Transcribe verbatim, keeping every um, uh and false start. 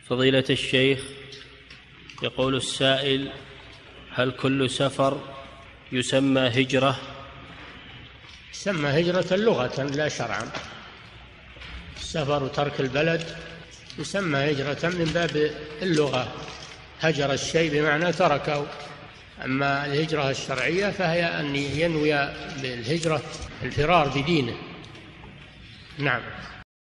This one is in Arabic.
فضيلة الشيخ، يقول السائل: هل كل سفر يسمى هجرة؟ يسمى هجرة لغة لا شرعا. السفر وترك البلد يسمى هجرة من باب اللغة، هجر الشيء بمعنى تركه. أما الهجرة الشرعية فهي أن ينوي بالهجرة الفرار بدينه. نعم.